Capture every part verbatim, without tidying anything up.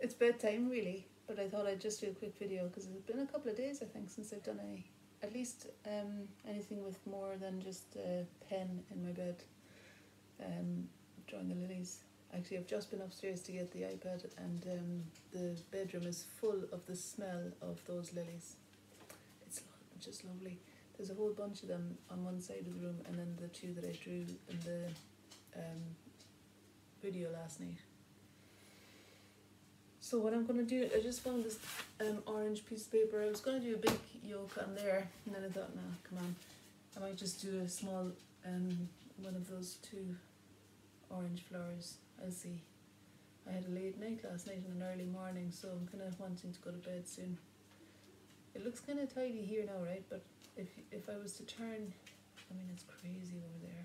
it's bedtime really, but I thought I'd just do a quick video because it's been a couple of days I think since I've done any, at least um, anything with more than just a pen in my bed, um, drawing the lilies. Actually, I've just been upstairs to get the iPad, and um, the bedroom is full of the smell of those lilies. It's lo- just lovely. There's a whole bunch of them on one side of the room, and then the two that I drew in the um, video last night. So what I'm going to do, I just found this um, orange piece of paper. I was going to do a big yoke on there, and then I thought, nah, come on. I might just do a small, um, one of those two orange flowers. I'll see. I had a late night last night and an early morning, so I'm kind of wanting to go to bed soon. It looks kind of tidy here now, right? But if if I was to turn, I mean, it's crazy over there.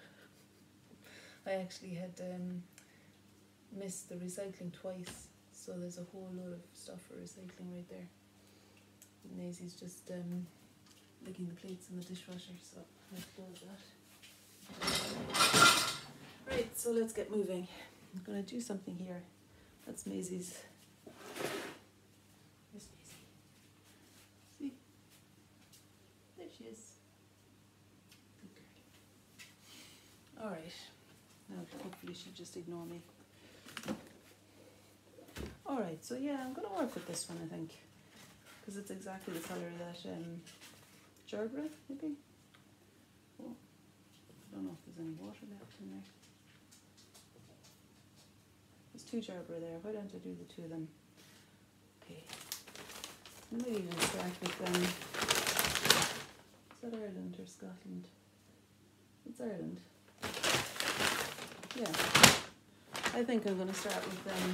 I actually had um, missed the recycling twice, so there's a whole load of stuff for recycling right there. Maisie's just um, licking the plates in the dishwasher, so I have to do that. Right, so let's get moving. I'm going to do something here. That's Maisie's. Where's Maisie? See? There she is. Good girl. Alright. Now, hopefully she'll just ignore me. Alright, so yeah, I'm going to work with this one, I think. Because it's exactly the colour that um, Gerbera, maybe? Oh, I don't know if there's any water left in there. There's two Gerbera there. Why don't I do the two of them? Okay. I might even start with um, is that Ireland or Scotland? It's Ireland. Yeah. I think I'm going to start with um,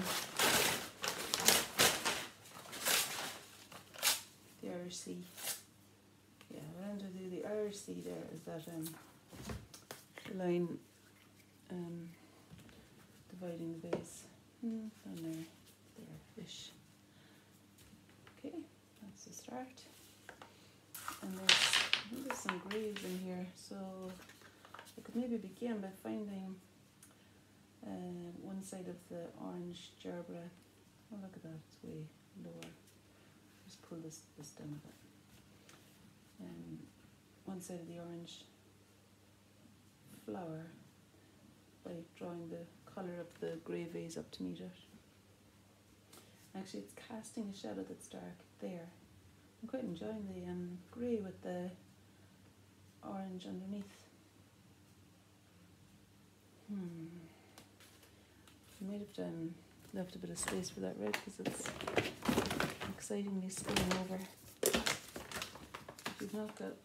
the Irish Sea. Yeah, what I'm going to do the Irish Sea there is that um, the line um, dividing the base. Mm, down there, there-ish. Okay, that's the start. And there's, I think there's some greys in here, so I could maybe begin by finding uh, one side of the orange Gerbera. Oh, look at that, it's way lower. Just pull this, this down a bit. Um, one side of the orange flower by drawing the colour of the grey vase up to meet it. Actually, it's casting a shadow that's dark there. I'm quite enjoying the um, grey with the orange underneath. Hmm. I might have done left a bit of space for that red because it's excitingly spilling over. If you've not got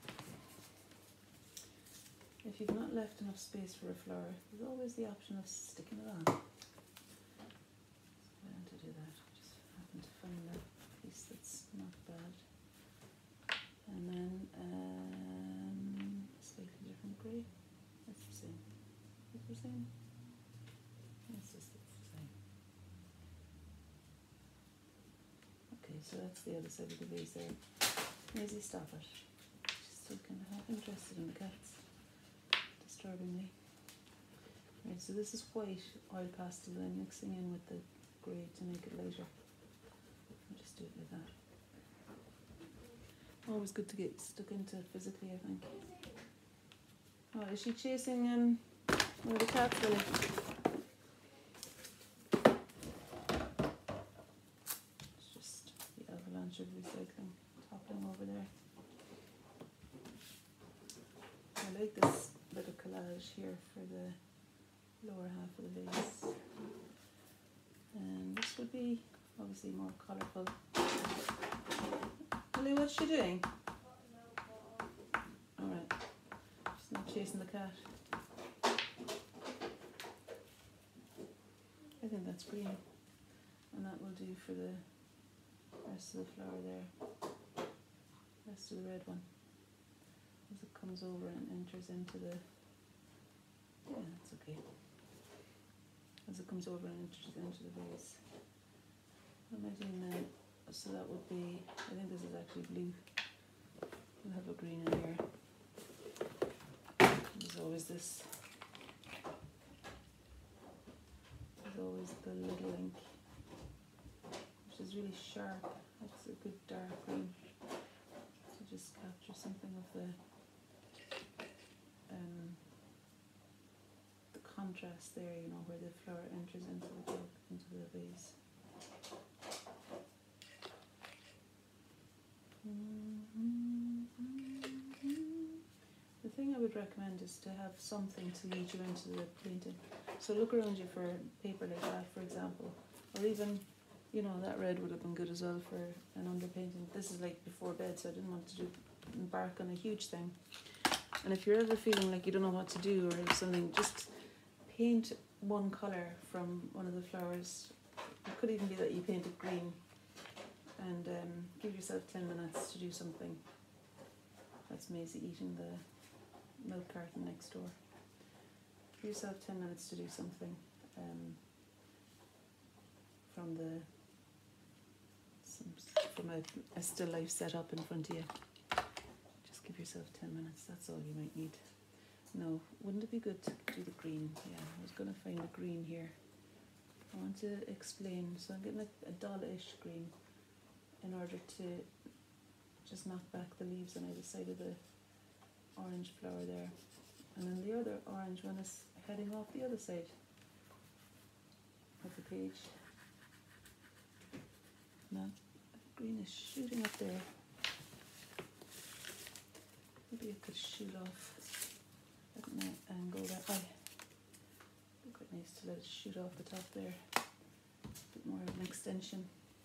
If you've not left enough space for a flower, there's always the option of sticking it on. So why don't I do that? I just happen to find that piece that's not bad. And then um, slightly different grey. That's the same. It's the same. It's just it's the same. Okay, so that's the other side of the vase there. Maisie, stop it. She's still kind of half interested in the cats. Disturbingly. Right, so this is white oil pastel that I'm mixing in with the grey to make it lighter. I'll just do it like that. Always good to get stuck into it physically, I think. Oh, is she chasing um, one of the cats, Billy? It's just the avalanche of recycling toppling over there. I like this bit of collage here for the lower half of the vase. And this would be obviously more colourful. Lily, what's she doing? Alright, she's not chasing the cat. I think that's green. And that will do for the rest of the flower there. Rest of the red one. As it comes over and enters into the, yeah, that's okay. As it comes over and enters into the vase. What am I doing now? So that would be, I think this is actually blue. We'll have a green in here. There's always this, there's always the little ink is really sharp. It's a good dark green to just capture something of the um, the contrast there, you know, where the flower enters into the jug, into the vase. The thing I would recommend is to have something to lead you into the painting. So look around you for paper like that, for example, or even, you know, that red would have been good as well for an underpainting. This is like before bed, so I didn't want to do embark on a huge thing. And if you're ever feeling like you don't know what to do or something, just paint one colour from one of the flowers. It could even be that you paint it green, and um, give yourself ten minutes to do something. That's Maisie eating the milk carton next door. Give yourself ten minutes to do something um, from the some, from a, a still life set up in front of you. Just give yourself ten minutes. That's all you might need. No, wouldn't it be good to do the green? Yeah, I was going to find the green here. I want to explain. So I'm getting a, a dull-ish green in order to just knock back the leaves on either side of the orange flower there. And then the other orange one is heading off the other side of the page. Now, the green is shooting up there. Maybe it could shoot off at an angle that way. It'd be quite nice to let it shoot off the top there. A bit more of an extension.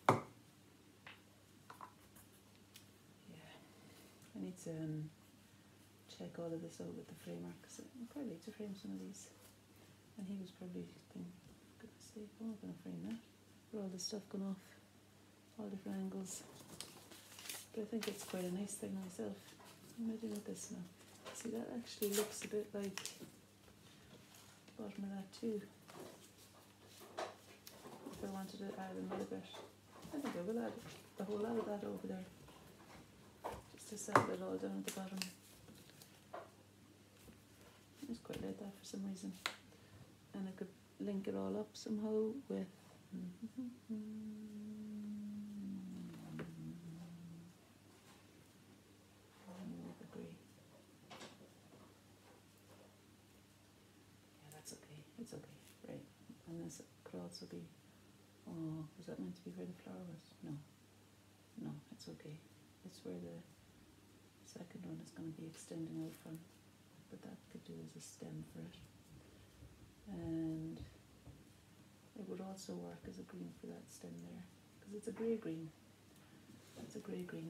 I need to um, check all of this out with the framer, because I'd quite like to frame some of these. And he was probably thinking, goodness sake, I'm not going to frame that. With all this stuff going off, all different angles. But I think it's quite a nice thing myself. What am I doing with this now? See, that actually looks a bit like the bottom of that too. If I wanted to add another bit, I think I will add the whole lot of that over there. To settle it all down at the bottom. I just quite like that for some reason. And I could link it all up somehow with agree. Yeah, that's okay. It's okay. Right. And this could also be, oh, was that meant to be where the flower was? No. No, it's okay. It's where the second one is going to be extending out from, but that could do as a stem for it. And it would also work as a green for that stem there, because it's a grey green. It's a grey green.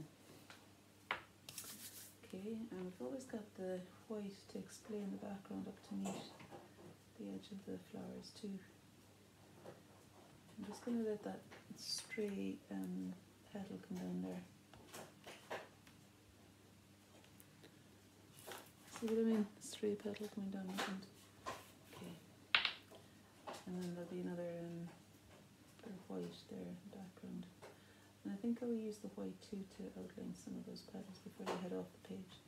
Okay, and we've always got the white to explain the background up to meet the edge of the flowers too. I'm just going to let that stray um, petal come down there. See what I mean? Stray petal coming down the front. Okay. And then there'll be another um, bit of white there in the background. And I think I will use the white too to outline some of those petals before they head off the page.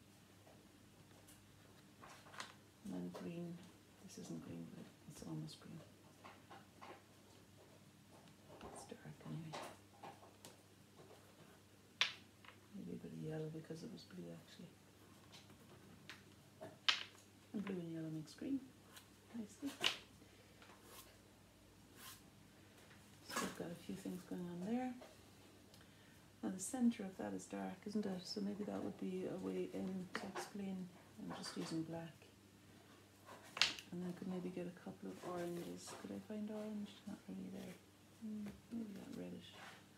And then green. This isn't green, but it's almost green. It's dark anyway. Maybe a bit of yellow because it was blue actually. And blue and yellow mix green, nicely. So we've got a few things going on there. Now the centre of that is dark, isn't it? So maybe that would be a way in to explain. I'm just using black. And I could maybe get a couple of oranges. Could I find orange? Not really there. Mm, maybe that reddish.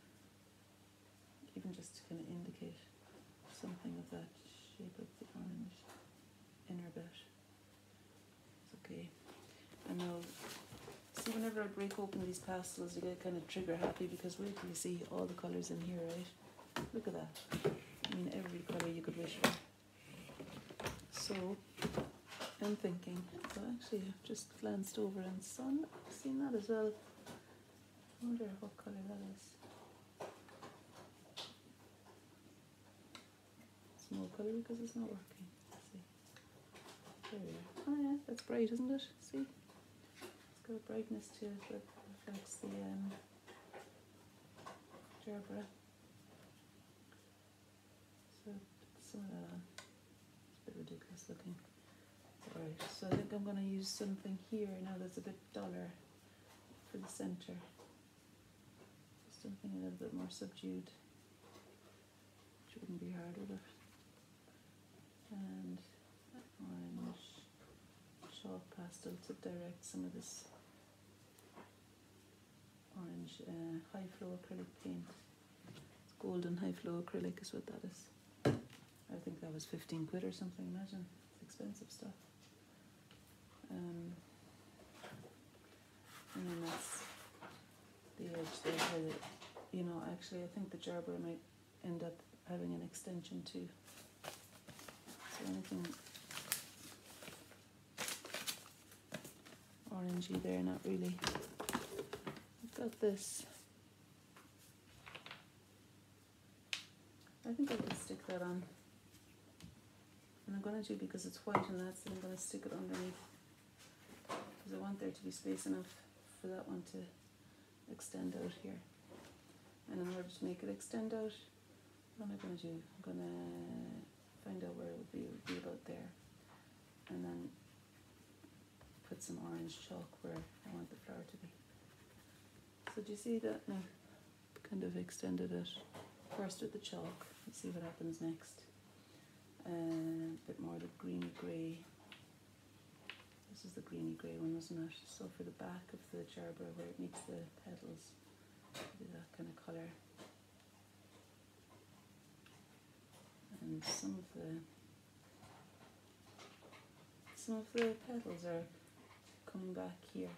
Even just to kind of indicate something of that shape of the orange inner bit. Okay, and now, see, whenever I break open these pastels, you get kind of trigger happy, because wait till you see all the colours in here, right? Look at that. I mean, every colour you could wish for. So, I'm thinking, so actually I've just glanced over and sun, I've seen that as well. I wonder what colour that is. Small colour because it's not working. There we are. Oh yeah, that's bright, isn't it? See? It's got a brightness to it that reflects the um, Gerbera. So put some of that on. It's a bit ridiculous looking. Alright, so I think I'm going to use something here now that's a bit duller for the centre. Something a little bit more subdued, which wouldn't be hard with it. And orange chalk pastel to direct some of this orange uh, high flow acrylic paint. It's golden high flow acrylic is what that is. I think that was fifteen quid or something, imagine. It's expensive stuff. Um, and then that's the edge there where the, you know, actually I think the Gerbera might end up having an extension too. So anything orangey there, not really. I've got this. I think I can stick that on. And I'm going to do, because it's white and that's, I'm going to stick it underneath. Because I want there to be space enough for that one to extend out here. And in order to make it extend out, what am I going to do? I'm going to find out where it would be, it would be about there. And then put some orange chalk where I want the flower to be. So do you see that now? Kind of extended it first with the chalk. Let's see what happens next. Uh, a bit more of the greeny grey. This is the greeny grey one, wasn't it? So for the back of the Gerbera where it meets the petals, do that kind of colour. And some of the some of the petals are coming back here.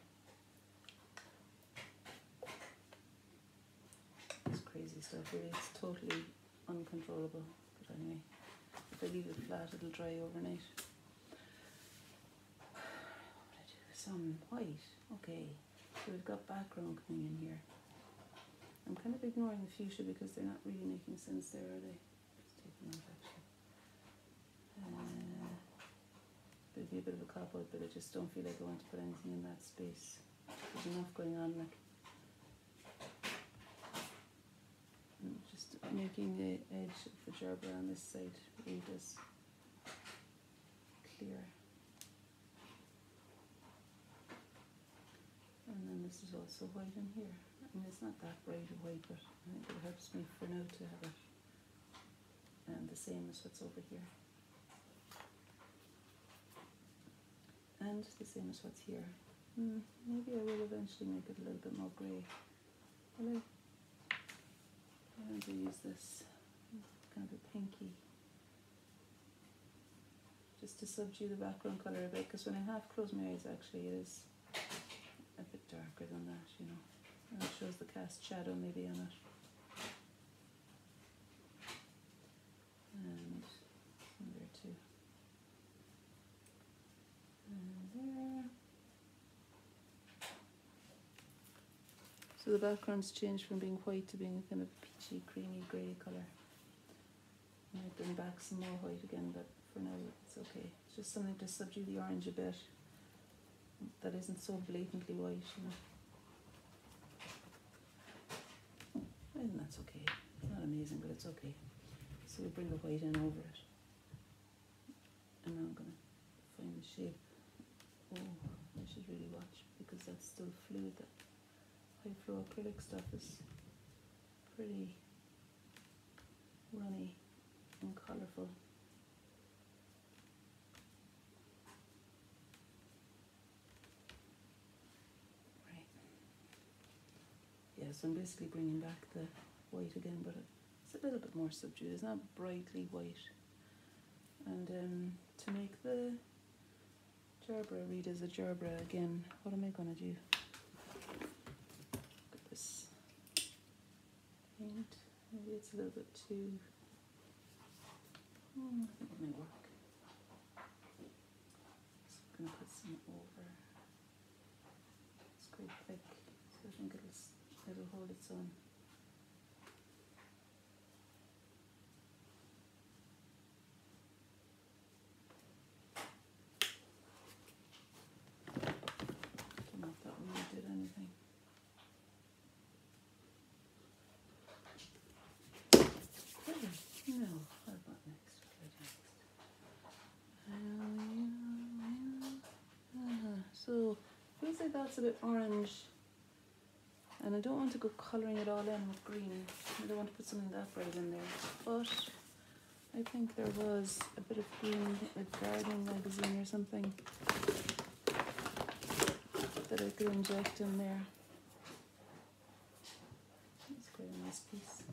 It's crazy stuff, really. It's totally uncontrollable. But anyway, if I leave it flat, it'll dry overnight. Some white. Okay, so we've got background coming in here. I'm kind of ignoring the fuchsia because they're not really making sense there, are they? Just take them out actually. Uh, it'd be a bit of a cop out, but I just don't feel like I want to put anything in that space. There's enough going on. Like, I'm just making the edge of the Gerbera on this side read as clear. And then this is also white in here. I mean, it's not that bright a white, but I think it helps me for now to have it. And the same as what's over here. And the same as what's here. Hmm, maybe I will eventually make it a little bit more grey. Will I? I'm going to use this kind of a pinky. Just to subdue the background colour a bit, because when I half close my eyes, actually it is a bit darker than that, you know. And it shows the cast shadow maybe on it. And there too. And there. So the background's changed from being white to being a kind of peachy, creamy, grey colour. I might bring back some more white again, but for now it's okay. It's just something to subdue the orange a bit. That isn't so blatantly white, you know. And that's okay. It's not amazing, but it's okay. So we bring the white in over it. And now I'm going to find the shape. Oh, I should really watch because that's still fluid. That high flow acrylic stuff is pretty runny and colourful. Yeah, so I'm basically bringing back the white again, but it's a little bit more subdued. It's not brightly white. And um, to make the Gerbera read as a Gerbera again, what am I going to do? Look at this paint. Maybe it's a little bit too... Hmm, I think it might work. So I'm going to put some over. It's quite thick, so I think it'll it'll hold its own. Don't know if that really did anything. So feels like that's a bit orange, and I don't want to go colouring it all in with green. I don't want to put something that bright in there, but I think there was a bit of green, a gardening magazine or something that I could inject in there. It's quite a nice piece.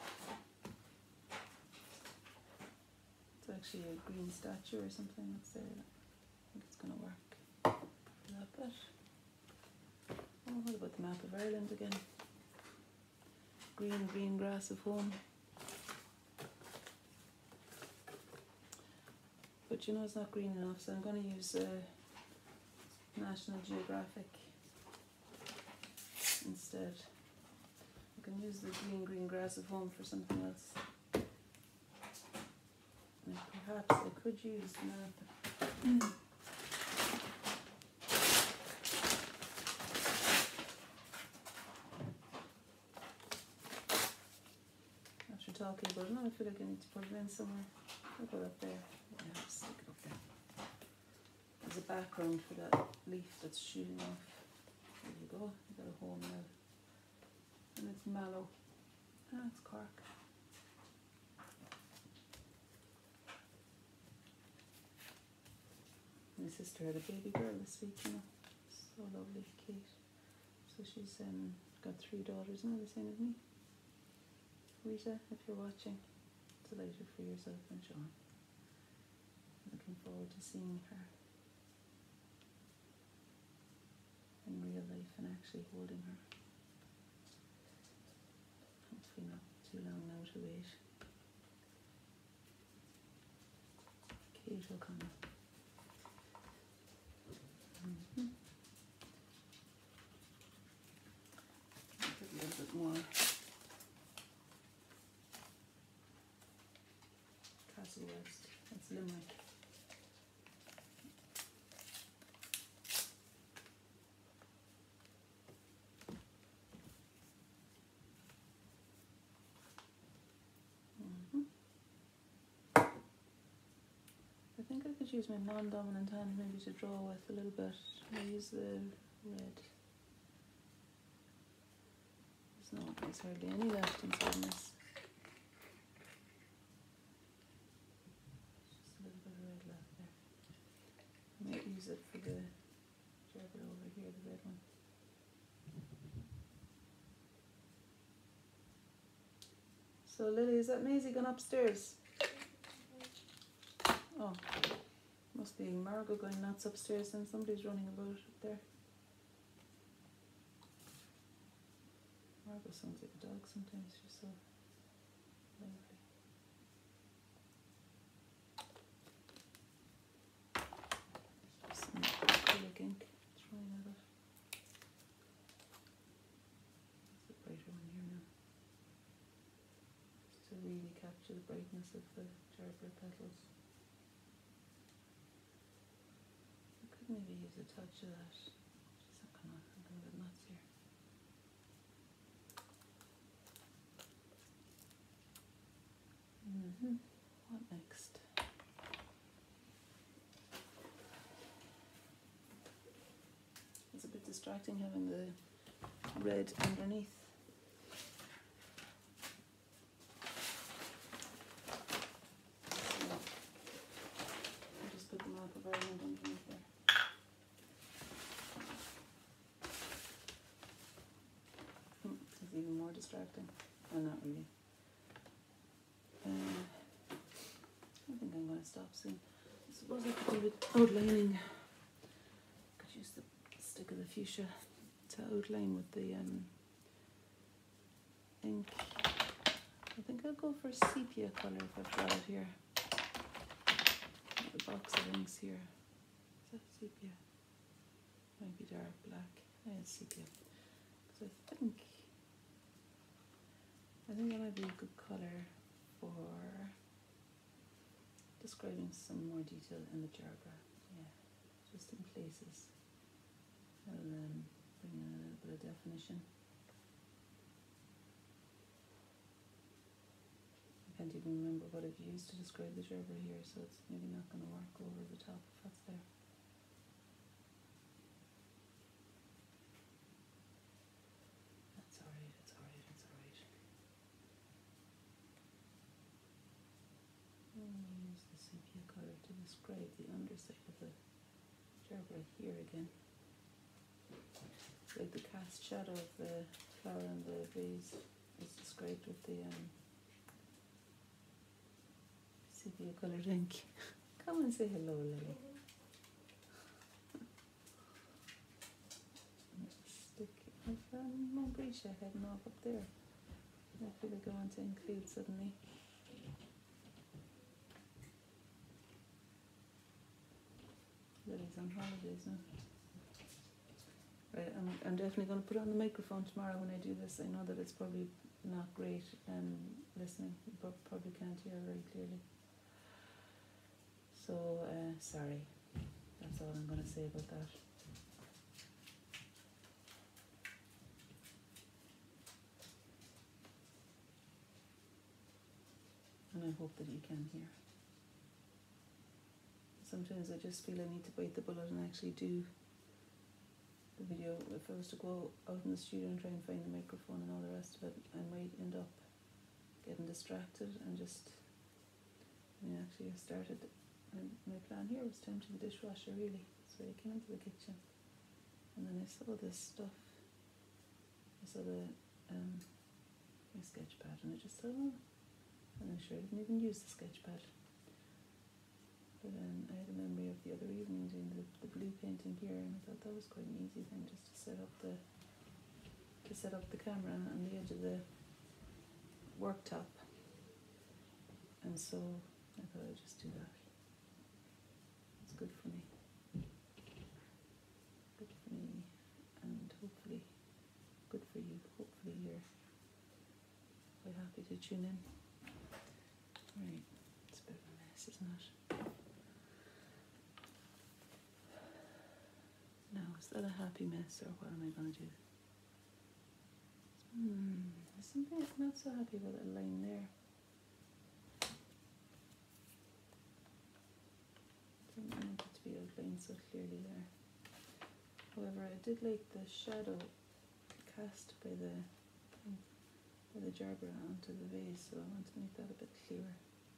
It's actually a green statue or something that's there. I think it's going to work for that bit. Oh, what about the map of Ireland again? Green, green grass of home. But you know it's not green enough, so I'm going to use uh, National Geographic instead. I can use the green, green grass of home for something else. And perhaps I could use the map. After talking about it, now I feel like I need to put it in somewhere. I'll put it up there. Yeah, I'll stick it up there. There's a background for that leaf that's shooting off. There you go. You got a hole now. And it's mallow. Ah, it's cork. My sister had a baby girl this week, you know. So lovely, Kate. So she's um, got three daughters now, the same as me. Rita, if you're watching, delighted for yourself and Sean. Looking forward to seeing her in real life and actually holding her. Hopefully not too long now to wait. Kate will come up. Mm-hmm. Put a little bit more Castle West. That's Limerick. I think I could use my non-dominant hand maybe to draw with a little bit. I'll use the red. There's no, there's hardly any left inside this. Just a little bit of red left there. I might use it for the Gerbera over here, the red one. So Lily, is that Maisie gone upstairs? Oh, must be Margot going nuts upstairs and somebody's running about up there. Margot sounds like a dog sometimes, she's so lively. Some acrylic ink, trying that off. That's a brighter one here now. Just to really capture the brightness of the Gerbera petals. Maybe use a touch of that. Just I'm gonna, I'm gonna get nuts here. Mm-hmm. What next? It's a bit distracting having the red underneath. So I'll just put the map of Ireland underneath there. Even more distracting. Oh, not really. Uh, I think I'm going to stop soon. I suppose I could do with outlining. Could use the stick of the fuchsia to outline with the um, ink. I think I'll go for sepia colour if I've got it here. The box of inks here. Is that sepia? Might be dark black. Yeah, it's sepia. Because I think I think that might be a good colour for describing some more detail in the Gerbera. Yeah, just in places. I'll um, bring in a little bit of definition. I can't even remember what I've used to describe the Gerbera here, so it's maybe not going to work over the top if that's there. the underside of the gerbera here again. Like the cast shadow of the flower and the vase is described with the um, sepia coloured ink. Come and say hello, Lily. Stick of um, Montbretia heading off up there. I feel like I want to include suddenly. Lily's on holidays now. Right, I'm, I'm definitely going to put on the microphone tomorrow when I do this. I know that it's probably not great um, listening. You probably can't hear very clearly. So, uh, sorry. That's all I'm going to say about that. And I hope that you can hear. Sometimes I just feel I need to bite the bullet and actually do the video. If I was to go out in the studio and try and find the microphone and all the rest of it, I might end up getting distracted and just, I mean, actually I started, my, my plan here was to empty the dishwasher really, so I came into the kitchen and then I saw this stuff, I saw the, um, my sketch pad and I just thought, oh, and I'm sure I didn't even use the sketch pad. But um, I had a memory of the other evening doing the, the blue painting here, and I thought that was quite an easy thing just to set up the to set up the camera on the edge of the worktop. And so I thought I'd just do that. It's good for me. Good for me, and hopefully good for you. Hopefully you're quite happy to tune in. Right, it's a bit of a mess, isn't it? Now, is that a happy mess, or what am I going to do? Hmm, there's something I'm not so happy about that line there. I don't want it to be outlined so clearly there. However, I did like the shadow cast by the by the gerbera onto the vase, so I want to make that a bit clearer.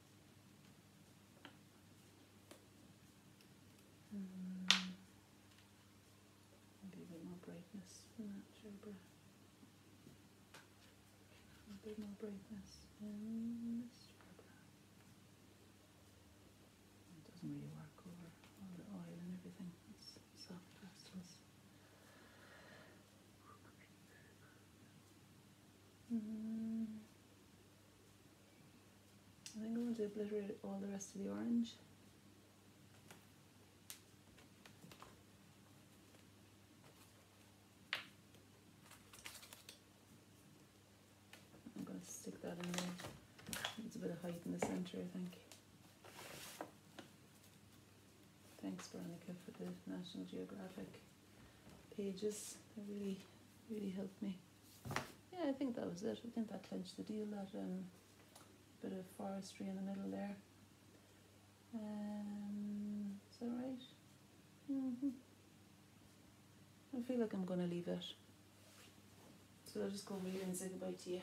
Um, maybe a bit more brightness in that gerbera. A bit more brightness in this gerbera. It doesn't really work over all the oil and everything. It's soft pastels. Mm. I think I want to obliterate all the rest of the orange. I'm going to stick that in there. It's a bit of height in the centre, I think. Thanks, Veronica, for the National Geographic pages. They really, really helped me. Yeah, I think that was it. I think that clinched the deal. That um, bit of forestry in the middle there. Um, is that right? Mm-hmm. I feel like I'm going to leave it. So I'll just go over here and say goodbye to you.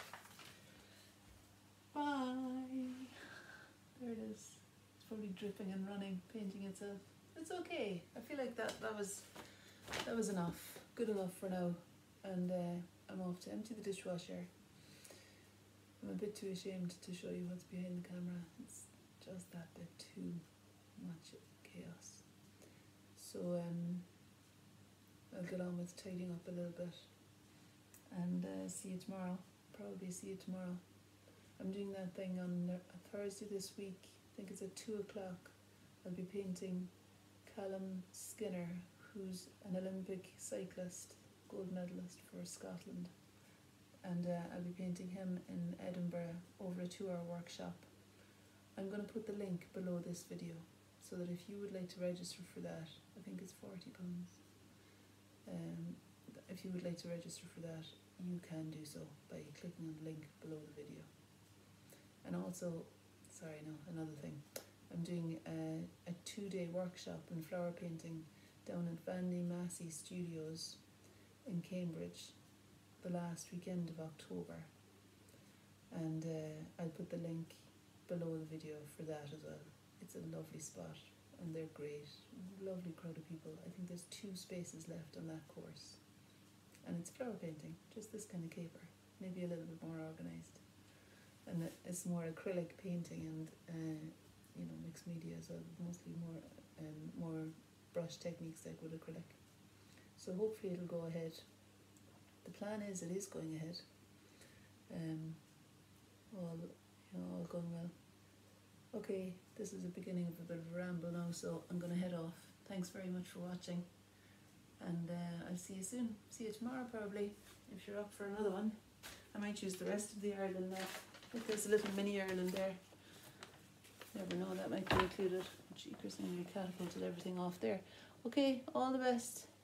Bye. There it is. It's probably dripping and running, painting itself. It's okay. I feel like that that was that was enough. Good enough for now. And uh, I'm off to empty the dishwasher. I'm a bit too ashamed to show you what's behind the camera. It's just that bit too much chaos. So um, I'll get on with tidying up a little bit and uh, see you tomorrow. Probably see you tomorrow. I'm doing that thing on a Thursday this week. I think it's at two o'clock. I'll be painting Callum Skinner, who's an Olympic cyclist, gold medalist for Scotland. And uh, I'll be painting him in Edinburgh over a two-hour workshop. I'm going to put the link below this video so that if you would like to register for that, I think it's forty pounds. Um, if you would like to register for that, you can do so by clicking on the link below the video. And also, sorry, no, another thing. I'm doing a, a two-day workshop in flower painting down at Aine Maisie Studios in Cambridge the last weekend of October. And uh, I'll put the link below the video for that as well. It's a lovely spot. and they're great. Lovely crowd of people. I think there's two spaces left on that course. And it's flower painting, just this kind of caper, maybe a little bit more organised. And it's more acrylic painting and, uh, you know, mixed media as well, mostly more, um, more brush techniques like with acrylic. So hopefully it'll go ahead. The plan is it is going ahead. Um, all, you know, all going well. Okay, this is the beginning of a bit of a ramble now, so I'm going to head off. Thanks very much for watching, and uh, I'll see you soon. See you tomorrow probably, if you're up for another one. I might use the rest of the Ireland now. If there's a little mini Ireland there. Never know, that might be included. Jeepers, and we catapulted everything off there. Okay, all the best.